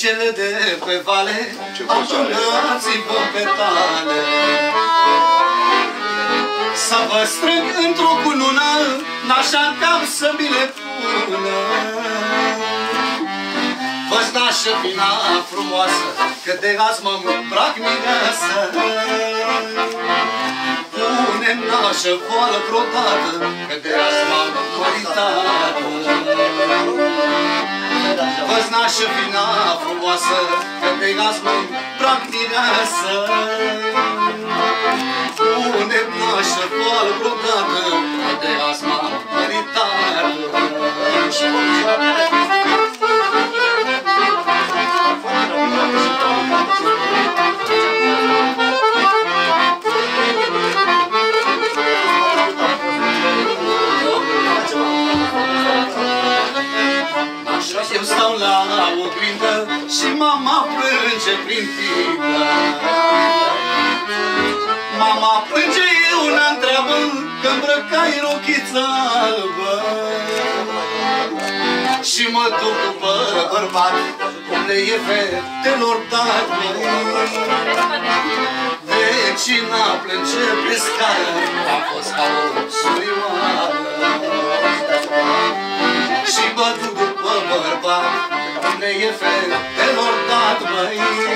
Floricele de pe vale, adunați-vă petale. Să vă strâng într-o cunună, n-așa cam să mi le pună. Vă-ți nașă vina frumoasă, că de azi mă îmbrac mireasă. Pune-mi nașă voală brodată, că de azi m-am măritată. Vă-ți nașă vina frumoasă, că de azi mă îmbrac mireasă. Pune-mi nașă voală brodată, că de azi m-am măritată. Eu stau la oglindă și mama plânge prin tine. Mama plânge, eu n-întreabă că îmbrăcai rochița albă. Și mă duc după bărbat, cum le e fetelor dat. Vecina plânge pe scară, a fost ca o surioară. Și mă duc după bărbat, cum le e fetelor dat, măi.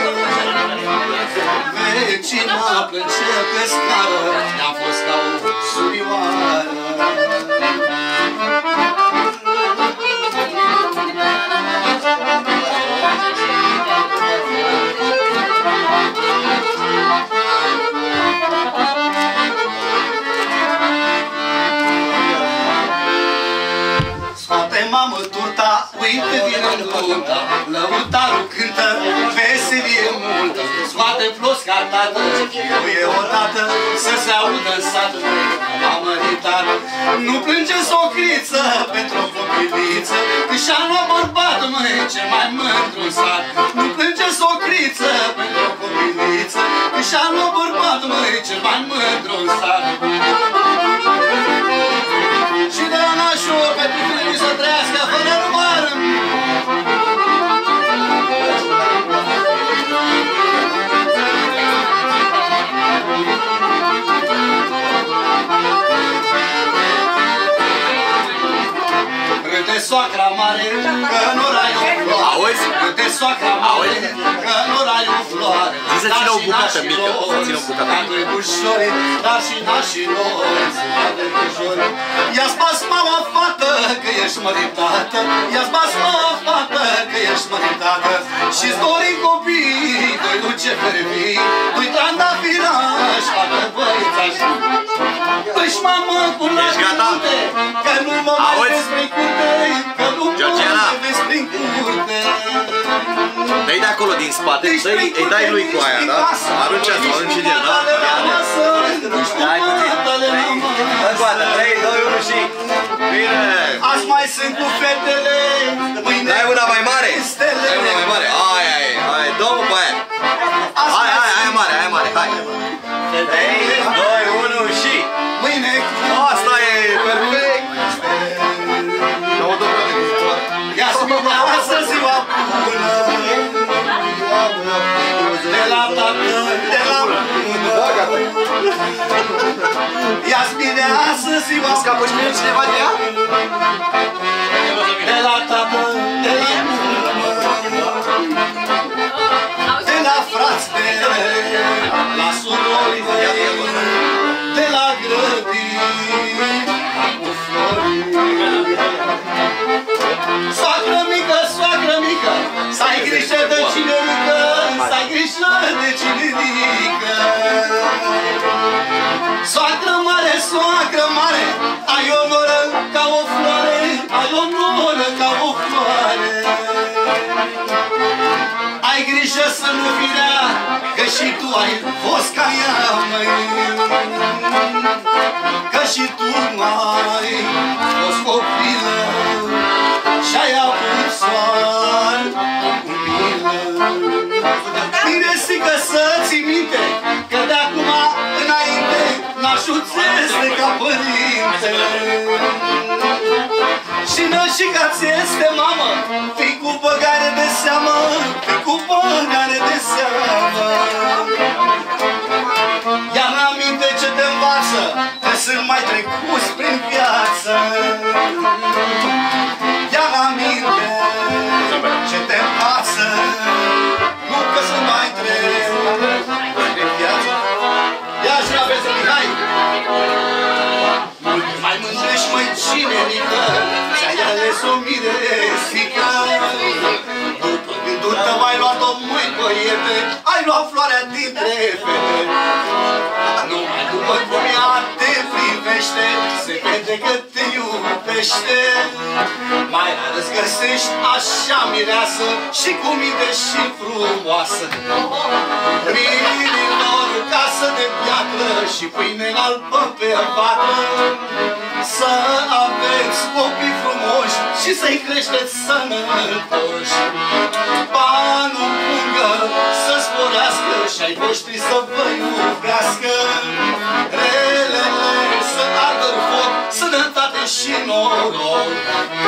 Vecina plânge pe scară, a fost ca o surioară. Scoate mamă turta, uite vine nunta, lăutarul cântă, veselie multă. Scoate flosca tată, chiuie odată, să se audă în sat, mamă ditată. Nu plânge socriță pentru o copiliță, că și-a luat bărbat, măi, ce mai mândru în sat. Nu plânge socriță pentru o copiliță, că și-a luat bărbat, măi, ce mai mândru în sat. Și de la nașul pentru fiii să trăiască fără număr. Râde soacra mare, că nu rai o floare. Auzi? Râde soacra mare, că nu rai o floare. Să țină o bucată mică, să țină o bucată mică. Dar și nașilor, i-ați bas mama fată, că ești măritată. I-ați bas mama fată, că ești măritată. Și-ți dori copii, doi duce fervii, doi trandafirași, fată băițași. Păi-și mamă cu lacrime, că nu mă mai vezi prin curte, că nu mă mai vezi prin curte. Dă-i de acolo din spate, îi dai lui cu aia, da? Aruncează, arunci din el, da? Hai puțin. Încoată, 3, 2, 1 și... Bine! Azi mai sunt cu fetele, mâine... Dai una mai mare! Dai una mai mare! Hai, dă-mă pe aia! Hai mare, hai! 3, 2, 1 și... Mâine... Asta e perfect! Ia-ți mireasă ziua bună, de la tată, de la bună. Ia-ți mireasă ziua bună, scapă și mine cineva de ea? de la tată, de la bună, de la frați mei, la surori mei, de la grădini, cu flori. Soacră mică, să-ai grijă de cinerică, să-ai grijă de cinerică. Soacră mare, ai o noră ca o floare, ai o noră ca o floare. Ai grijă să nu fii rea, că și tu ai fost ca ea, măi. Că și tu mai fost copilă și-ai avut soare cu milă. Miresică să ții minte, că de acum înainte n-așuțesc ca părinte. Și nășica ți este mamă, fii cu băgare de seamă, fii cu Ia-mi aminte ce te învață, că sunt mai trecuți prin viață. Ia-mi aminte ce te învață, nu că sunt mai trecuți prin viață. Ia și la vezi, Mihai! Mai mândrești, măi, cinerică, ți-ai ales o miresică. Gândul tău ai luat-o, măi, băiete, ai luat floarea dintre fete. Numai după cum ea te privește, se vede că te iubește. Mai rar îți găsești așa mireasă și cu minte și frumoasă. Mirilor, casă de piatră și pâine albă pe vatră. Să aveți copii frumoși și să-i creșteți sănătoși. Banul pungă să sporească și-ai voștri să vă iubească. Relele să ardă foc, sănătate și noroc.